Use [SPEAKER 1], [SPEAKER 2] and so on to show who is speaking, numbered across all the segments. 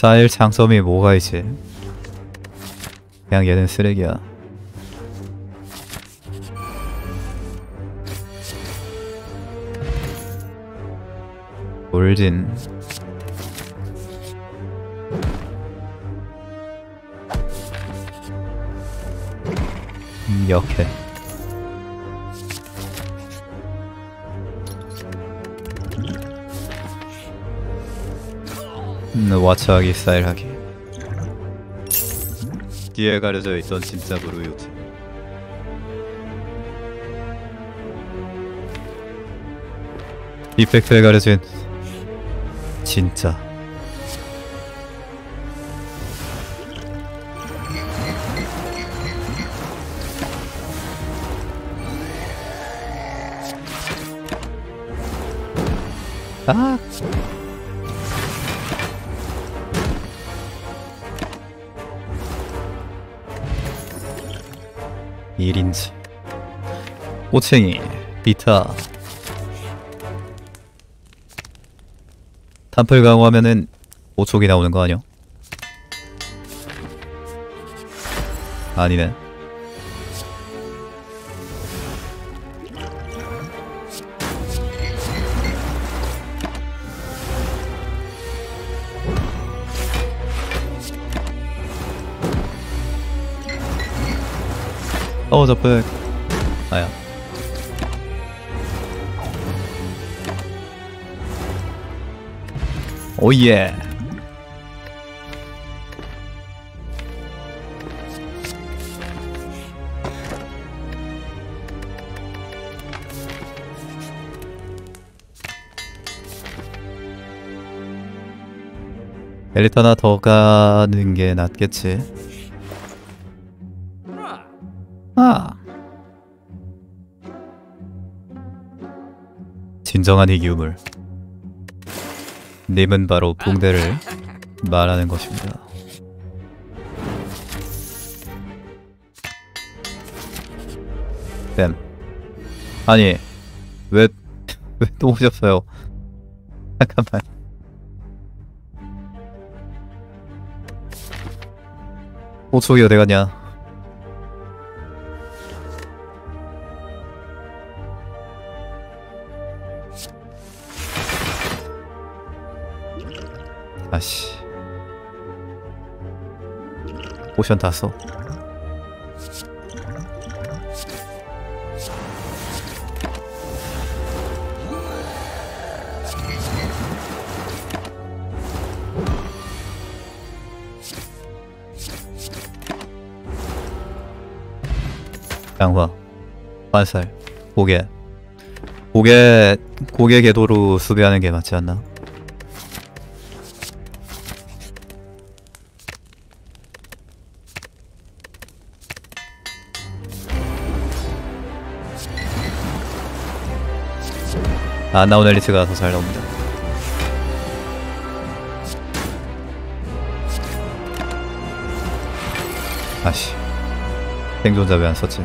[SPEAKER 1] 쌓일 장점이 뭐가 있지? 그냥 얘는 쓰레기야. 돌진. 역해. 와차하기 스타일하기. 뒤에 가려져 있던 진짜 브루유트. 이펙트에 가려진 진짜. 아. 1인치 꼬챙이 비타. 탄플 강화하면은 5촉이 나오는 거 아니야? 아니네. 저백. 아야. 오예. 엘리트 하나 더 가는 게 낫겠지. 진정한 희귀우물. 님은 바로 붕대를 말하는 것입니다. 뱀. 아니 왜 또 오셨어요? 잠깐만. 호촉이 어디 갔냐? 아씨. 포션 다 써. 양화, 환살, 고개 궤도로 수비하는 게 맞지 않나? 안 나온 엘리트가 더 잘 나옵니다. 아씨. 생존자 왜 안 썼지?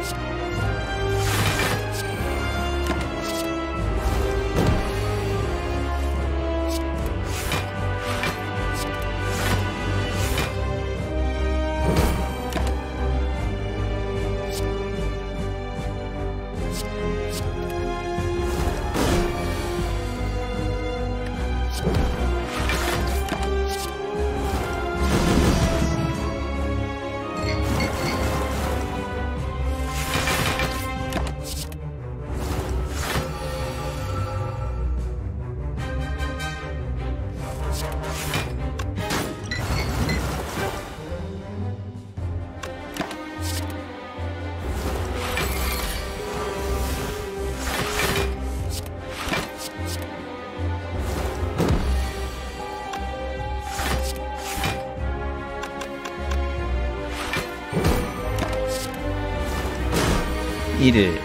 [SPEAKER 1] 일일.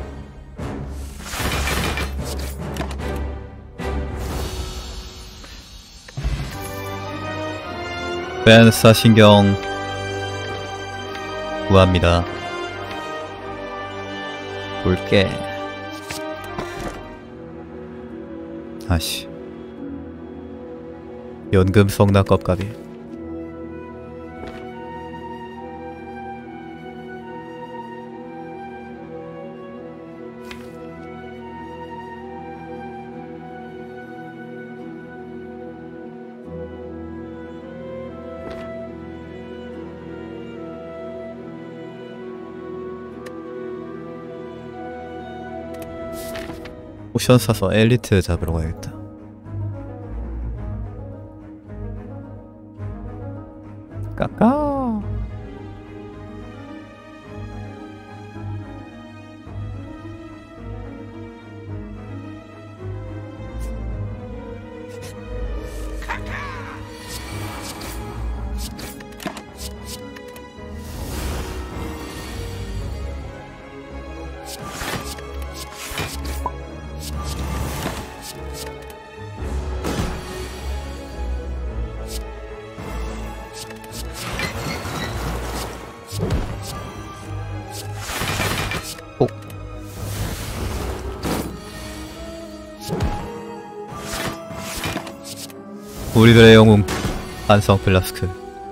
[SPEAKER 1] 벤사 신경 구합니다. 볼게. 아씨. 연금 성나 껍가비. 포션 사서 엘리트 잡으러 가야겠다. 까까. 우리들의 영웅 안성 플라스크.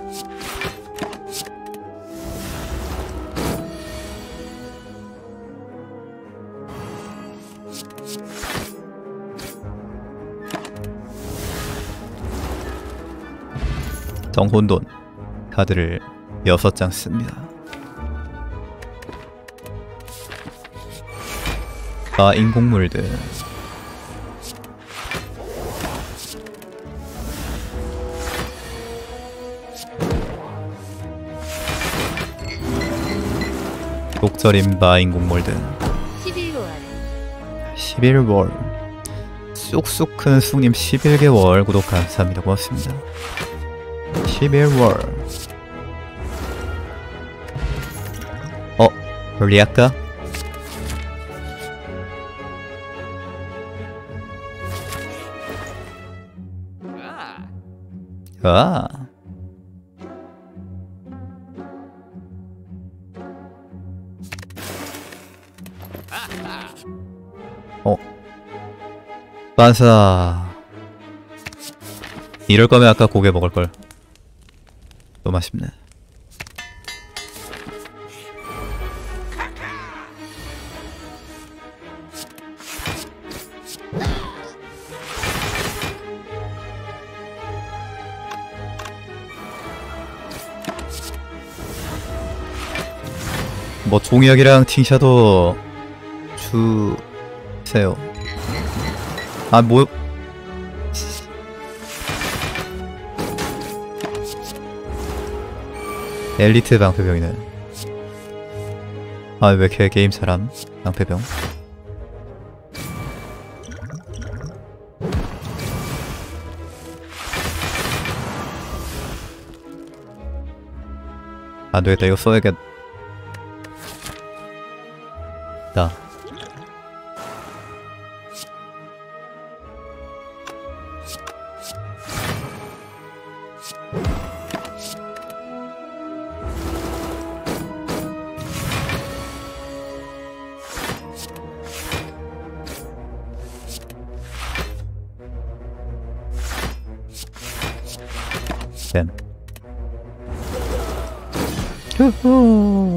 [SPEAKER 1] 정혼돈 카드를 6장 씁니다. 인공물들. 독절인 인공물들. 11월. 쑥쑥 큰 쑥님 11개월 구독 감사합니다. 고맙습니다. 11월. 리아까? 반사. 이럴 거면 아까 고개 먹을걸. 너무 아쉽네. 뭐 종이약이랑 팅샤도 주세요. 뭐 엘리트 방패병이네. 왜 이렇게 게임 사람 방패병. 안되겠다. 이거 써야겠다. 뱀. 후후.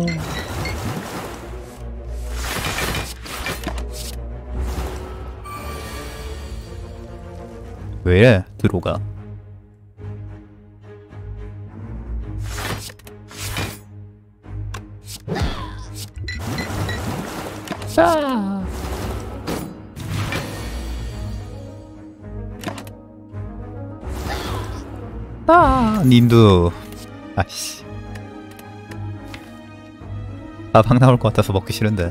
[SPEAKER 1] 왜 들어가? 님도 아이씨 밥 나올 것 같아서 먹기 싫은데.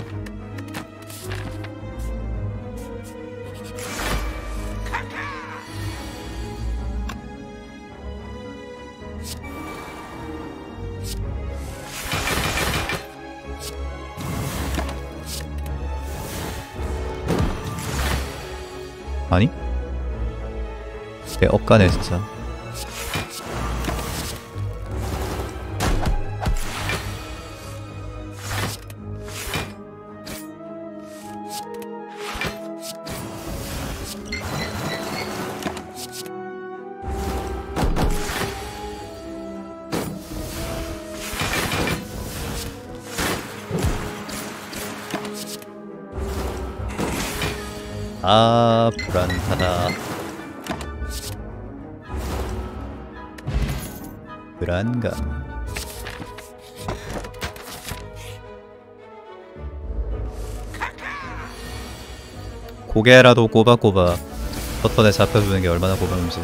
[SPEAKER 1] 아니? 배 엇가네 진짜. 아, 불안하다. 불안감. 고개라도 꼬박꼬박 버튼에 잡혀주는 게 얼마나 고마운지.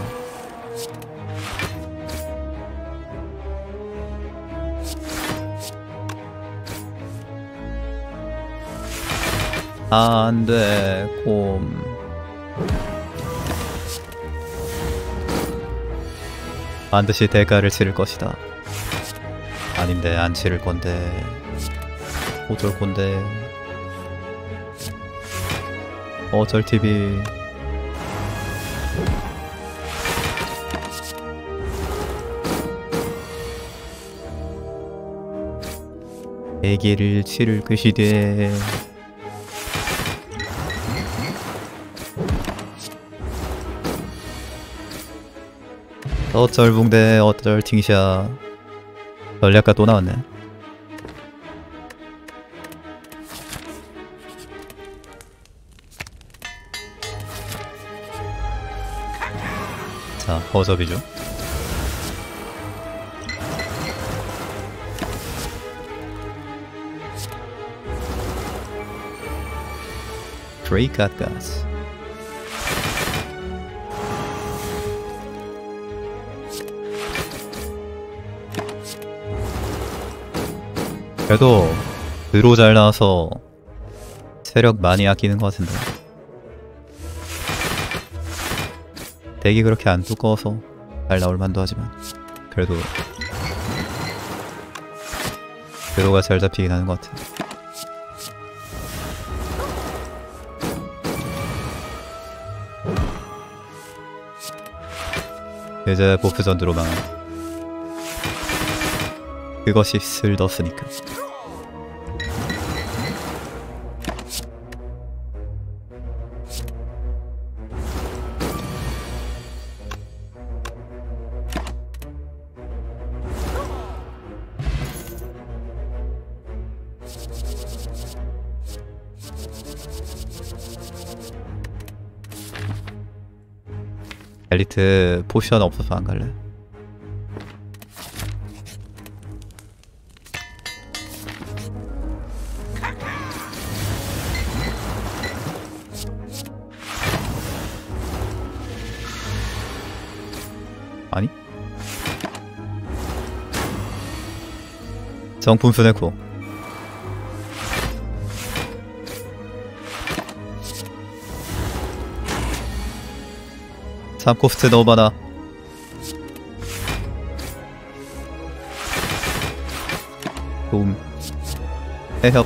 [SPEAKER 1] 아, 안돼, 곰. 반드시 대가를 치를 것이다. 아닌데, 안 치를 건데. 어쩔 건데. 어쩔 TV. 대기를 치를 것이되. 어쩔 붕대, 어쩔 팅샤. 전략가 또 나왔네. 자, 허접이죠. 드레이카가스. 그래도 드로 잘 나와서 체력 많이 아끼는 것 같은데. 덱이 그렇게 안 두꺼워서 잘 나올 만도 하지만 그래도 드로가 잘 잡히긴 하는 것 같아. 이제 보프전 드로만 그것이 슬떴으니까. 엘리트 포션 없어서 안 갈래. 아니? 정품 스네코. 삼코스트 너무 많아. 도움. 해협.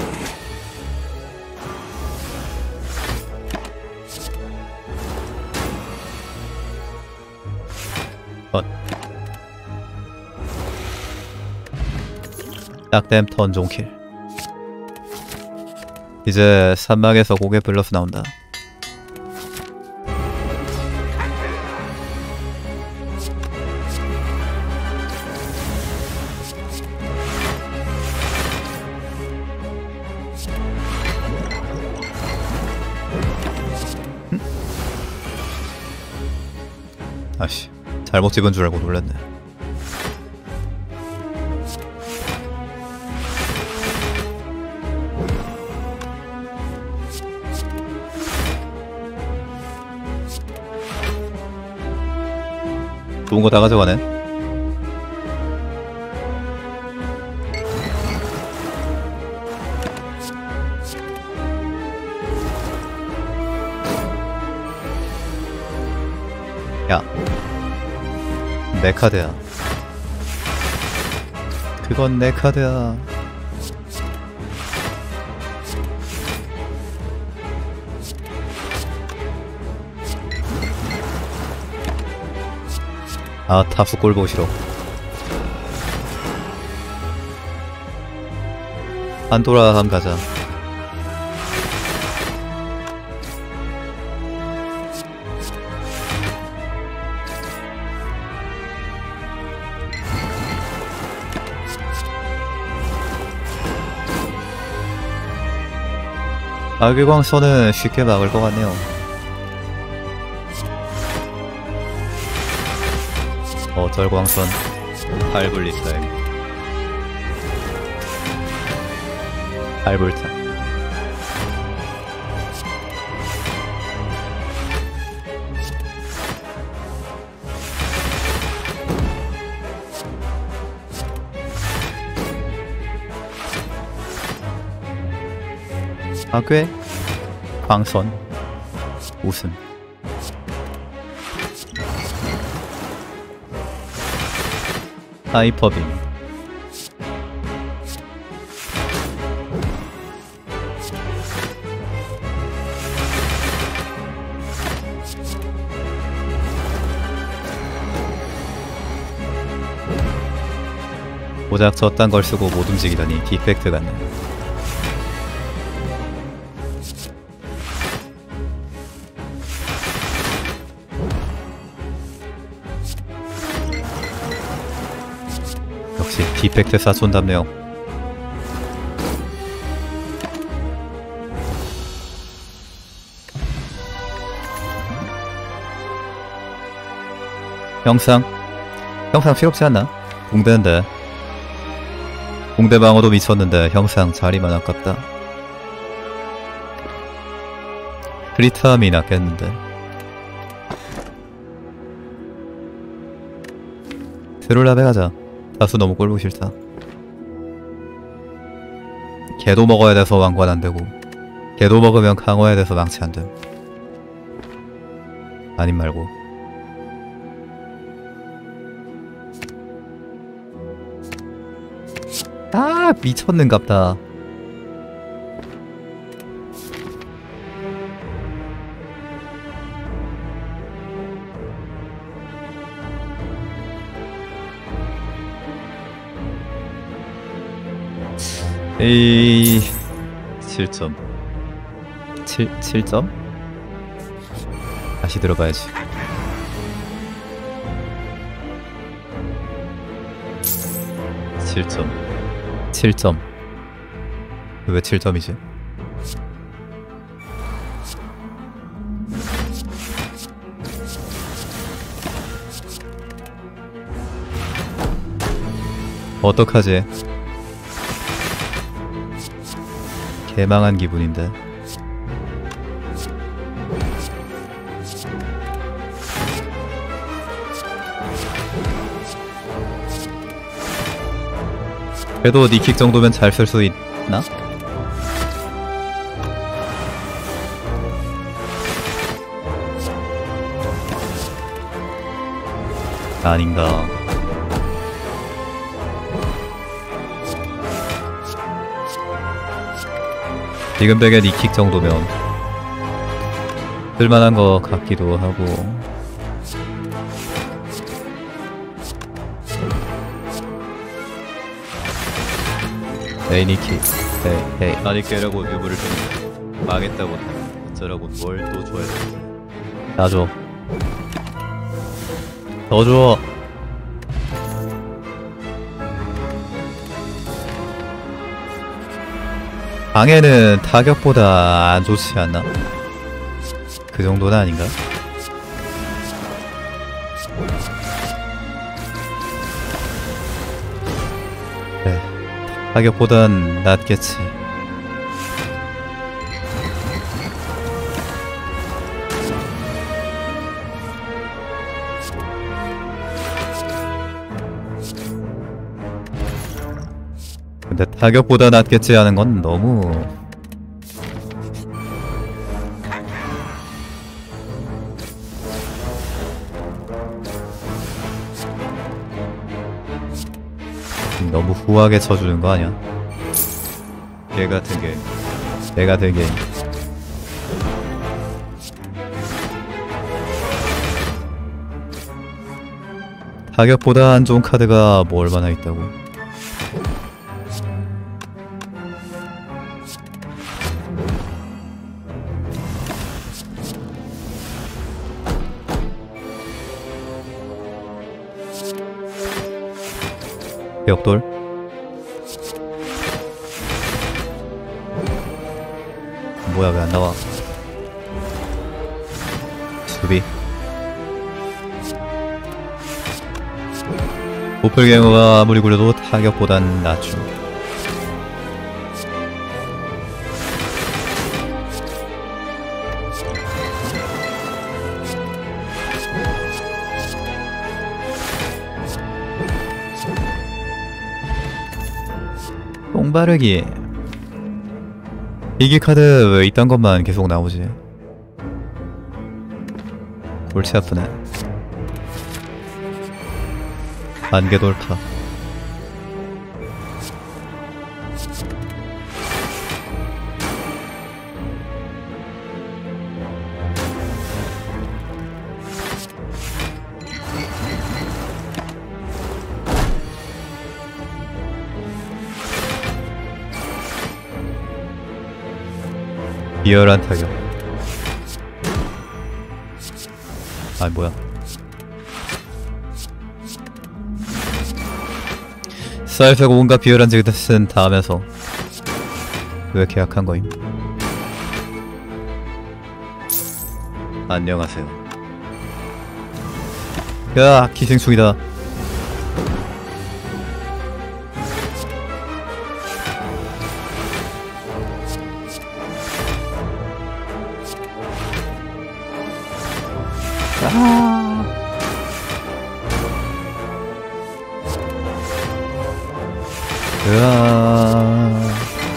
[SPEAKER 1] 딱댐 턴 종킬. 이제 산막에서 고개 블러스 나온다. 아씨, 잘못 집은 줄 알고 놀랐네. 좋은 거 다 가져가네. 야, 내 카드야. 그건 내 카드야. 아, 타수 꼴 보기 싫어. 판도라 함 가자. 파괴광선은 쉽게 막을 것 같네요. 어쩔광선 8불 스타일 8불타 파괴 광선 웃음 하이퍼빔 고작 저딴 걸 쓰고 못 움직이다니 디펙트 같네. 역시 디펙트 쏴쏜답네요. 형상 필요 없지 않나? 공대인데 공대 방어도 미쳤는데 형상 자리만 아깝다. 크리트함이 낫겠는데. 드룰랍에 가자. 다수 너무 꼴보기 싫다. 개도 먹어야 돼서 왕관 안되고 개도 먹으면 강화해야 돼서 망치 안됨. 아님 말고 아 미쳤는갑다. 에이 7점 7점? 다시 들어봐야지. 왜 7점이지? 어떡하지? 개망한 기분인데. 그래도 니킥 정도면 잘 쓸 수 있나? 아닌가. 지금 덱에 니킥 정도면 쓸만한 거 같기도 하고. 에이 니킥 에이 아니 깨라고 유물을 주는 망했다고 어쩌라고 뭘 또 줘야 돼. 나줘 더 줘. 방해는 타격보다 안 좋지 않나? 그 정도는 아닌가? 그래, 타격보단 낫겠지. 근데 타격보다 낫겠지 하는 건 너무 너무 후하게 쳐주는 거 아니야? 개 같은 게, 개 같은 게. 타격보다 안 좋은 카드가 뭐 얼마나 있다고? 벽돌 뭐야 왜 안 나와? 수비. 도플갱어가 아무리 굴려도 타격보단 낫죠. 똥바르기. 이기 카드 왜 이딴 것만 계속 나오지? 골치 아프네. 안개 돌파. 비열한 타격. 아 뭐야? 쌀페고 온갖 비열한 짓은 다 하면서 왜 계약한 거임? 안녕하세요. 야 기생충이다. 으아.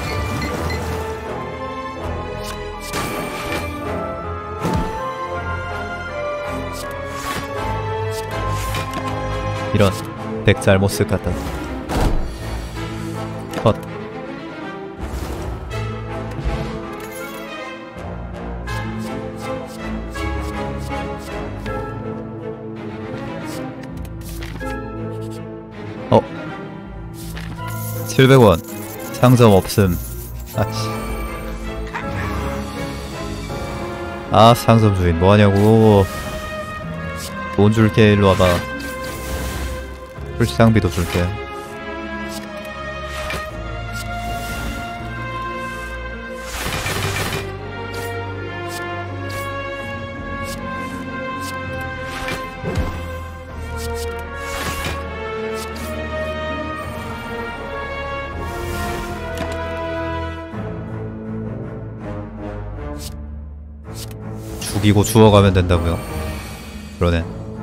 [SPEAKER 1] 이런 덱 잘못 쓸 것 같다. 컷. 어 700원 상점 없음. 아치. 아 상점 주인 뭐하냐고. 돈 줄게. 일로 와봐. 풀장비도 줄게. 죽이고 주워가면 된다고요? 그러네.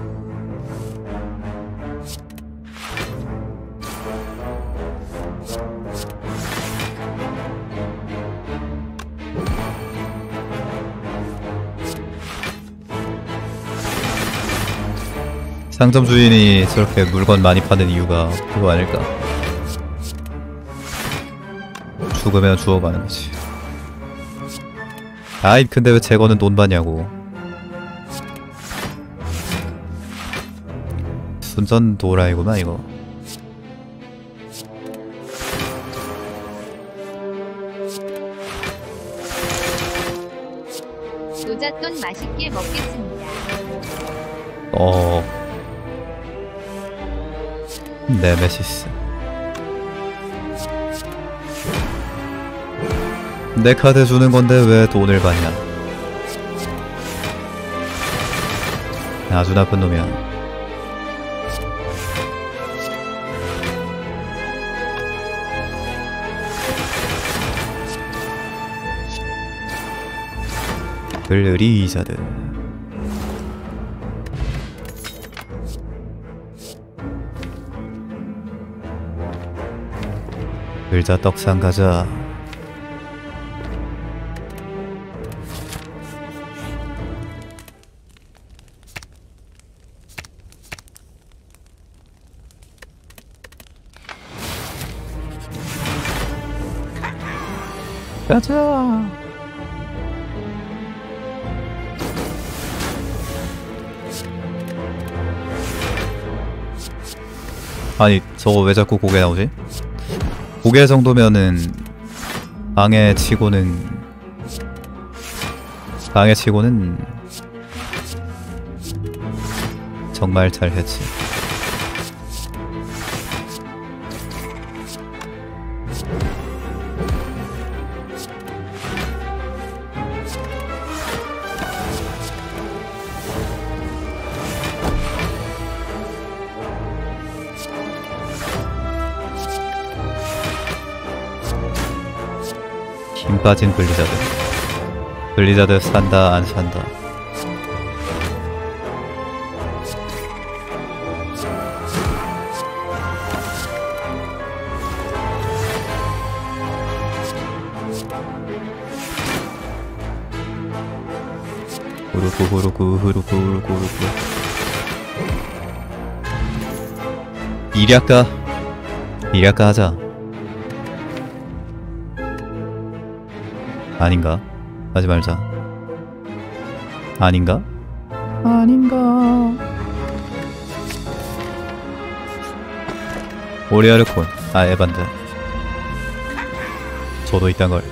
[SPEAKER 1] 상점 주인이 저렇게 물건 많이 파는 이유가 그거 아닐까? 죽으면 주워가는 거지. 아이 근데 왜 제거는 돈 받냐고. 순전 도라이구나 이거.
[SPEAKER 2] 노잣돈 맛있게 먹겠습니다.
[SPEAKER 1] 네메시스. 내 카드 주는 건데 왜 돈을 받냐. 아주 나쁜 놈이야. 글리자드. 글자 떡상 가자. 가자. 아니 저거 왜 자꾸 고개 나오지? 고개 정도면은 방해 치고는 정말 잘했지. 힘 빠진 블리자드. 블리자드 산다 안 산다. 후루쿠. 이략가 하자. 아닌가? 하지 말자. 아닌가? 오리아르콘. 아, 에반드. 저도 있단걸.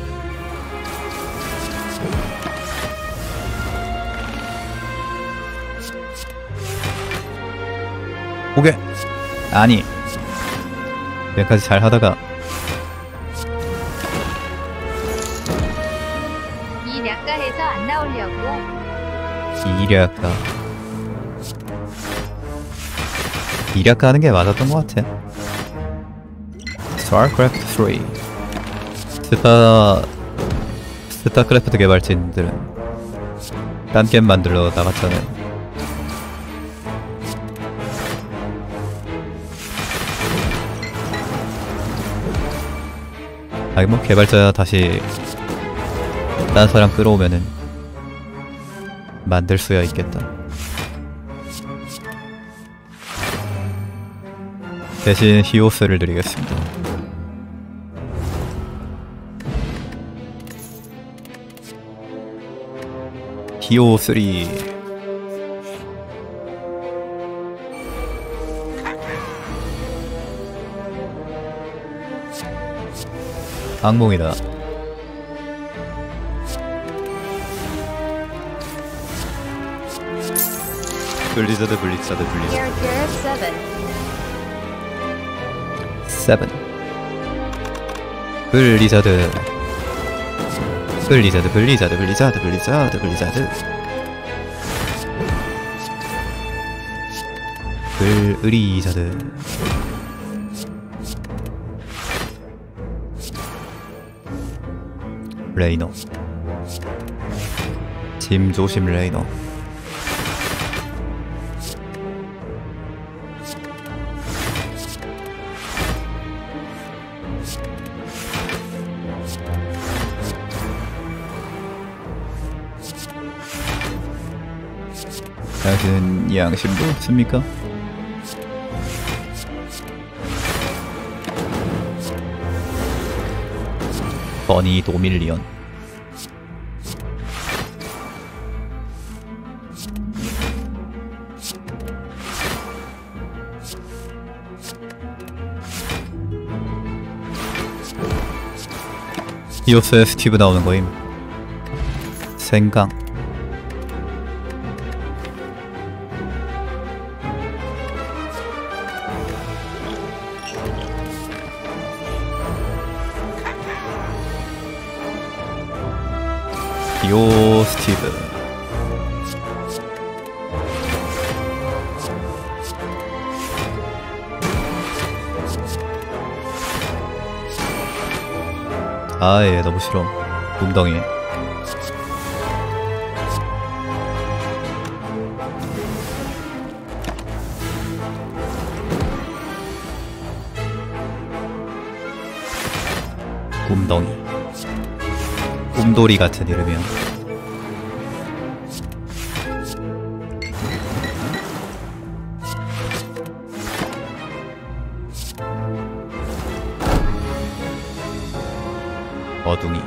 [SPEAKER 1] 오게. 아니, 여기까지 잘 하다가
[SPEAKER 2] 이 략가에서 안 나오려고.
[SPEAKER 1] 이략가 하는 게 맞았던 것 같아. 스타크래프트 3. 스타크래프트 개발진들은 딴 게임 만들러 나갔잖아요. 아니 뭐 개발자 다시 딴 사람 끌어오면은 만들 수야 있겠다. 대신 히오스를 드리겠습니다. 히오 3. 악몽이다. 블리자드.
[SPEAKER 2] Character 7.
[SPEAKER 1] 7. 블리자드. 레이너. 짐 조심 레이너. 당신 양심도 없습니까? 버니 도밀리언. 히오스에 스티브 나오는 거임. 생강. 요 스티브. 아예 너무 싫어. 웅덩이. 웅덩이. 꿈돌이 같은 이름이야. 어둥이.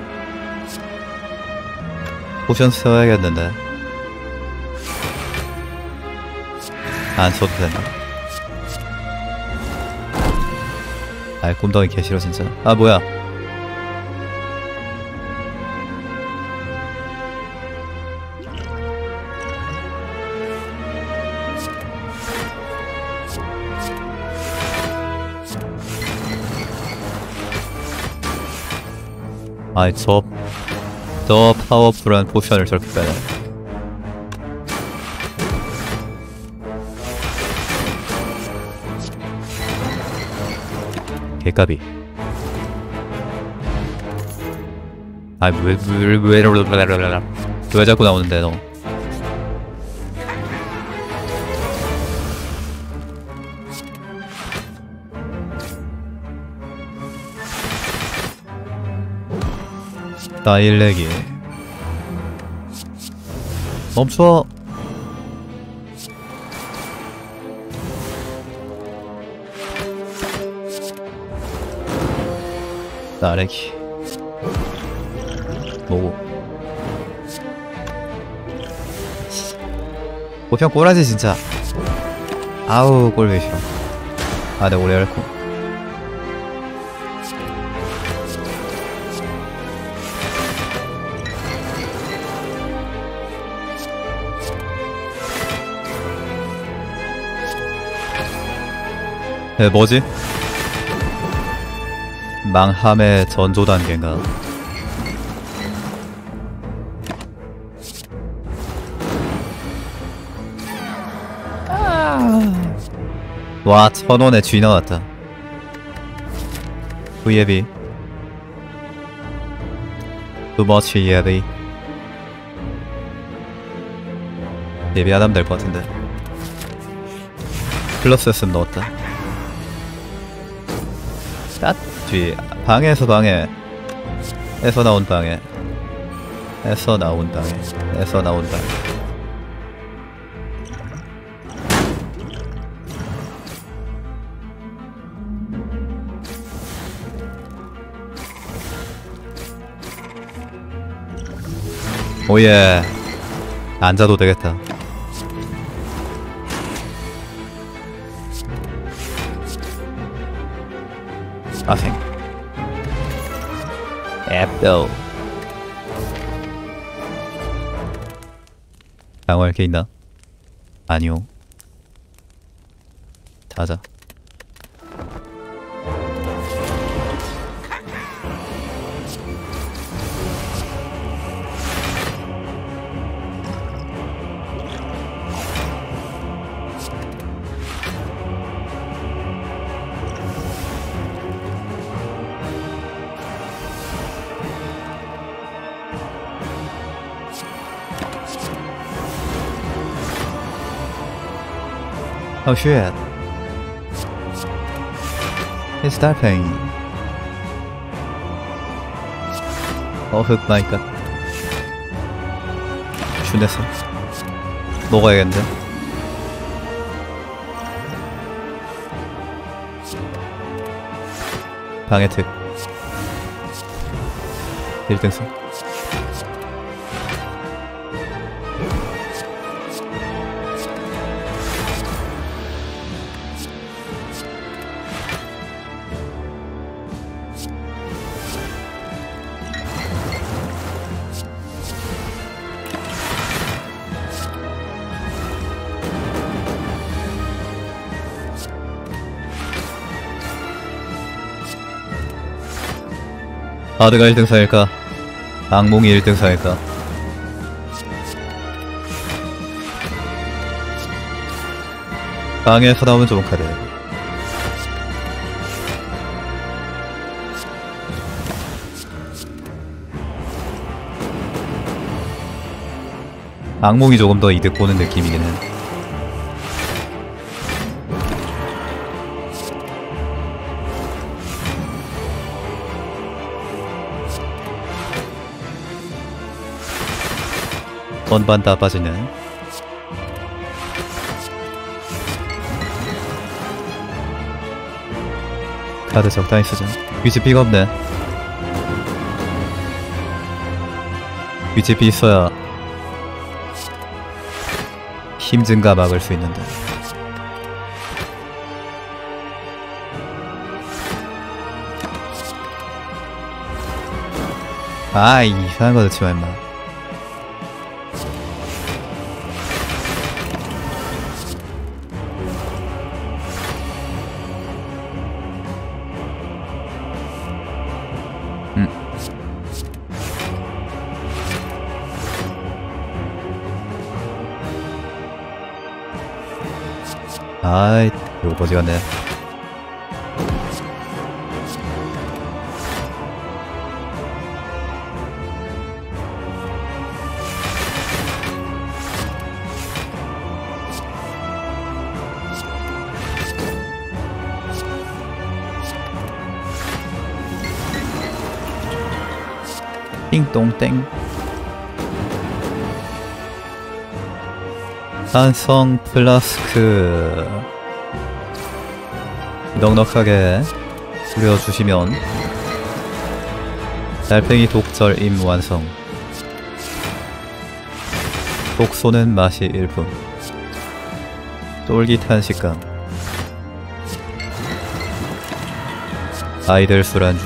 [SPEAKER 1] 포션 써야겠는데 안 써도 되나? 아이 꿈덩이 개싫어 진짜. 아 뭐야. 아이 저 파워풀한 포션을 저렇게 빼네. 개까비. 아이 왜 자꾸 나오는데 너. 따일내기 멈춰. 따래기 뭐고 고평 꼬라지 진짜. 아우 꼴보기 싫어. 아 내가 오래 할거 뭐지? 망함의 전조 단계인가? 와 1000원에 G 나왔다. 예비 Too much 예비. 예비 안 하면 될 것 같은데. 플러스 S 넣었다. 뒤 방에서 방에 에서 나온 방에 에서 나온 방에 에서 나온 방에 오예 앉아도 되겠다. 아생 앱도 강화할 게 있나? 아니요. 자자. Oh shit. It's typing. Oh my god. 준했어. 먹어야겠는데. 방해특 1등승. 아드가 1등상일까? 악몽이 1등상일까? 방에서 나오면 좋은 카드. 악몽이 조금 더 이득 보는 느낌이긴 해. 전반 다 빠지네. 카드 적당히 쓰자. 위치 피가 없네. 위치 피 있어야 힘 증가 막을 수 있는데. 아 이상한 거 넣지마 임마. 아이 이거 어디 갔네. 띵동땡. 산성 플라스크 넉넉하게 뿌려주시면 달팽이 독절임 완성. 독소는 맛이 일품. 쫄깃한 식감. 아이들 술안주.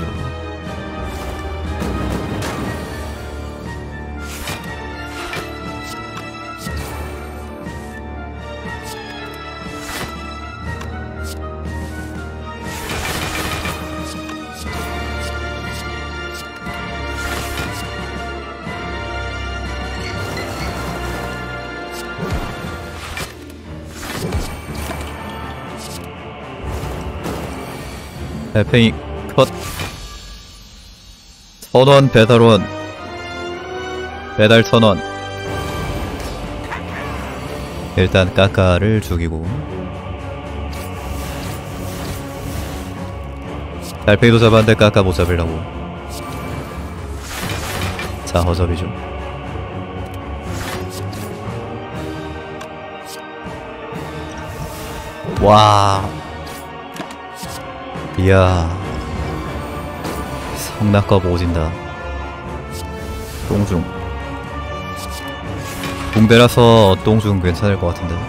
[SPEAKER 1] 달팽이 컷. 선원 배달원. 배달 선원. 일단 까까를 죽이고 달팽이도 잡았는데 까까 못 잡으려고. 자, 허접이죠. 와, 이야, 성낙겁 오진다. 똥중. 붕대라서 똥중 괜찮을 것 같은데.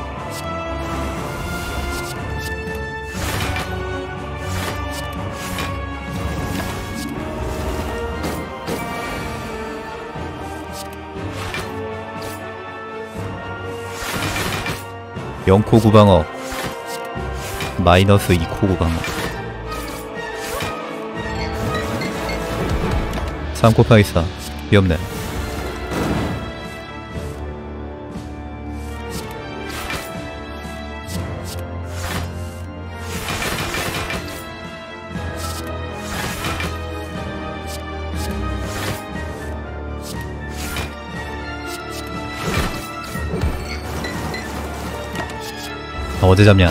[SPEAKER 1] (0코) 구방어 마이너스 (2코) 구방어 3코 파이사 귀엽네. 어디 잡냐?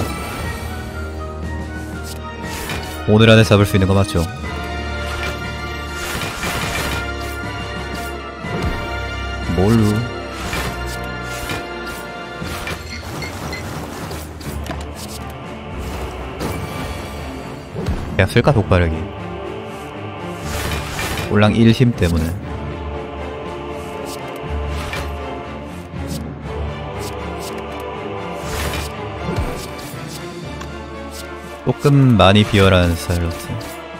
[SPEAKER 1] 오늘 안에 잡을 수 있는 거 맞죠? 뭘로? 그냥 쓸까 독바르기. 올랑 1힘 때문에. 조금 많이 비열한 사일러트.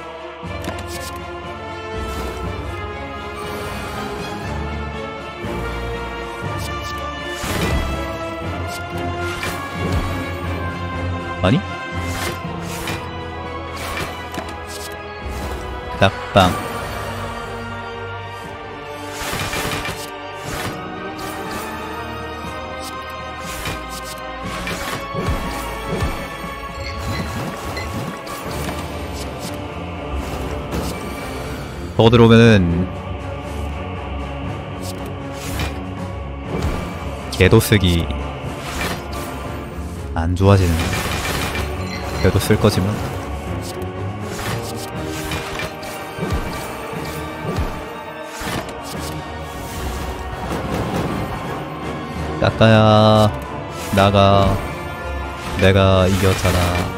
[SPEAKER 1] 아니? 딱빵. 더 들어오면은 걔도 쓰기 안 좋아지는. 그래도 쓸 거지만. 까까야 나가. 내가 이겼잖아.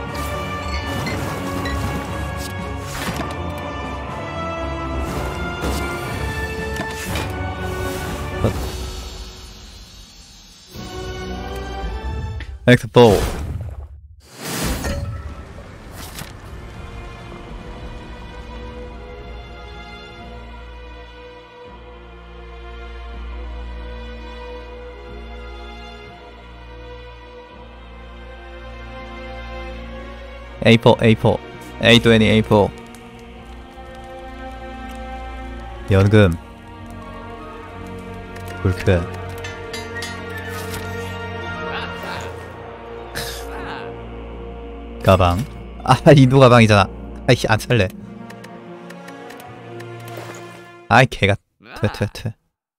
[SPEAKER 1] 엑스포. A4 A20 A4 연금 불쾌. 가방. 아, 인도 가방이잖아. 아이씨, 안 살래. 아이, 개가. 퇴.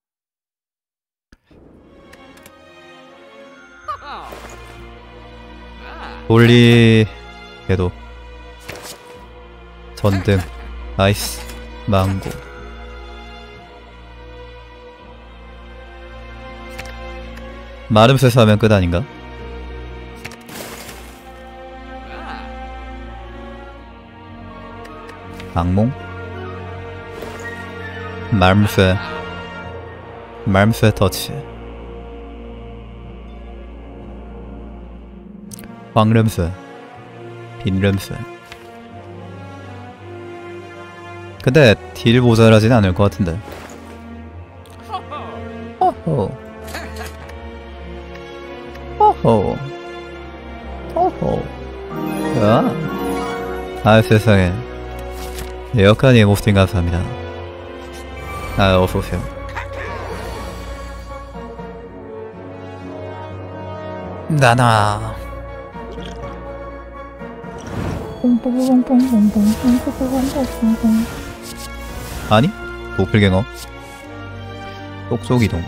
[SPEAKER 1] 볼리. 걔도. 전등. 나이스. 망고. 마름쇠서 하면 끝 아닌가? 악몽? 말무쇠 터치. 황름쇠, 빈름쇠. 근데 딜 모자라진 않을 것 같은데. 호호 호호 호호. 아 세상에. 에어컨이 모스팅 감사합니다. 아 어서오세요. 나나 아니? 도플갱어 똑똑이동.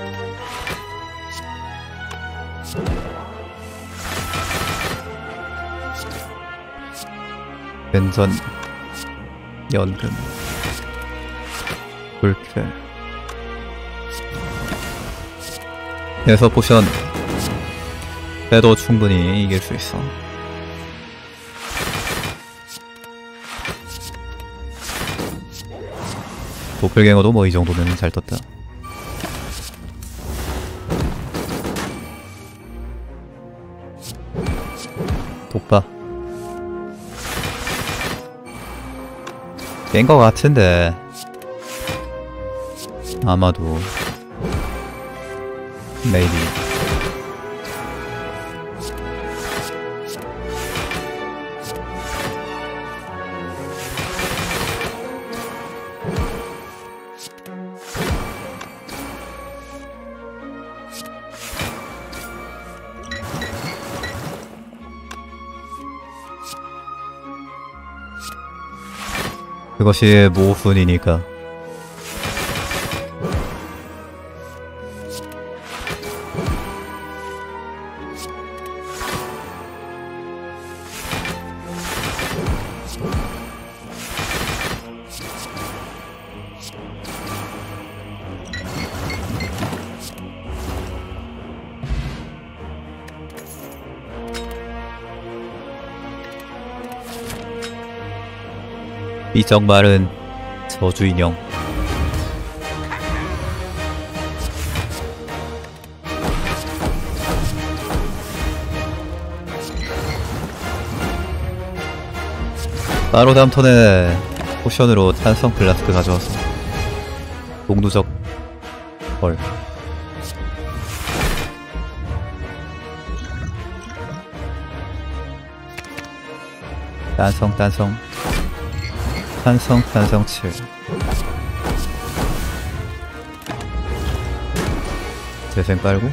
[SPEAKER 1] 벤전 연금 불쾌 해서 포션 빼도 충분히 이길 수 있어. 도플갱어도 뭐 이 정도면 잘 떴다. 독바 깬 거 같은데 아마도 maybe. 그것이 모순이니까. 삐쩍마른 저주인형. 바로 다음 턴에 포션으로 탄성 플라스크 가져와서 농도적 헐. 탄성 7. 재생 빨고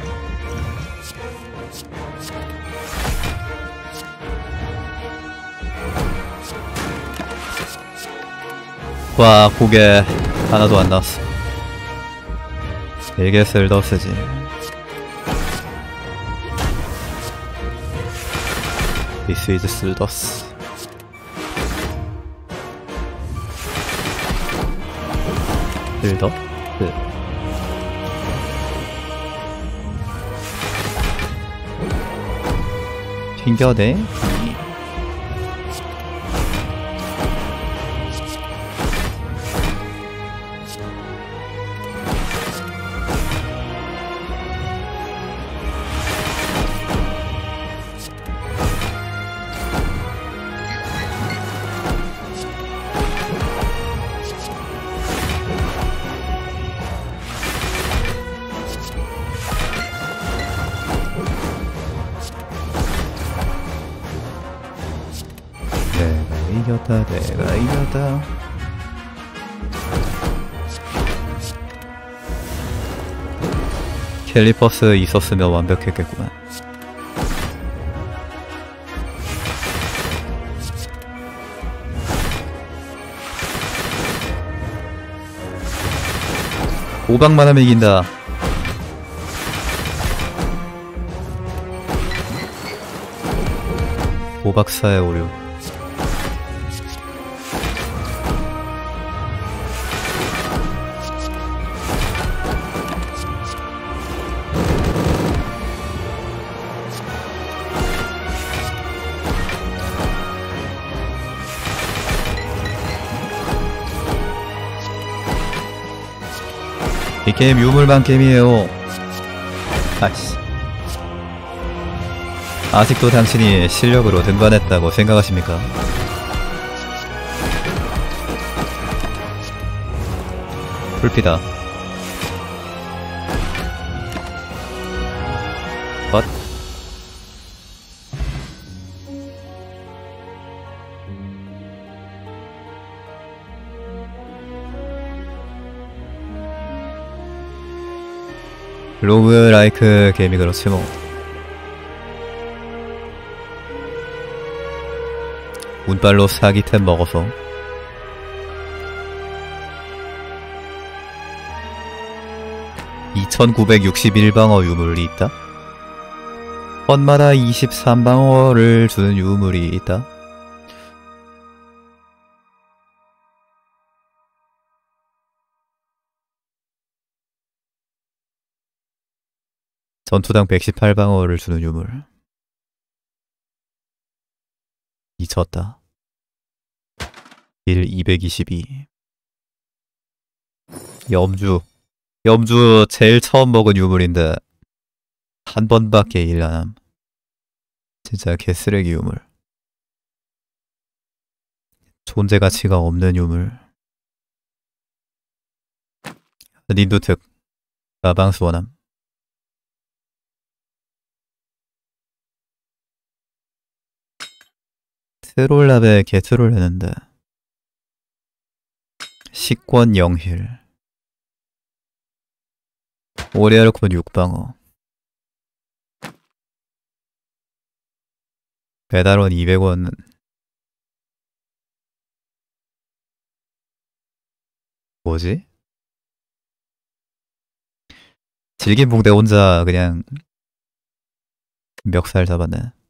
[SPEAKER 1] 와 고개 하나도 안 나왔어. 이게 쓸더스지. This is 쓸더스. 쓸더? 튕겨내? 내가 이겼다. 캘리퍼스 있었으면 완벽했겠구만. 오박만 하면 이긴다. 오박사의 오류. 이 게임 유물만 게임이에요. 아이씨. 아직도 당신이 실력으로 등반했다고 생각하십니까? 불피다. 엇? 로그라이크 게임이 그렇지 뭐. 운빨로 사기템 먹어서 2961방어 유물이 있다. 번마다 23방어를 주는 유물이 있다. 전투당 118방어를 주는 유물. 미쳤다. 1 222. 염주 제일 처음 먹은 유물인데 한 번밖에 일 안함. 진짜 개쓰레기 유물. 존재 가치가 없는 유물. 닌두특 가방수 원함. 트롤랍에 개트롤 했는데 식권 영힐. 오리아르콘 6방어. 배달원 200원. 뭐지? 질긴 붕대 혼자 그냥 멱살 잡았네.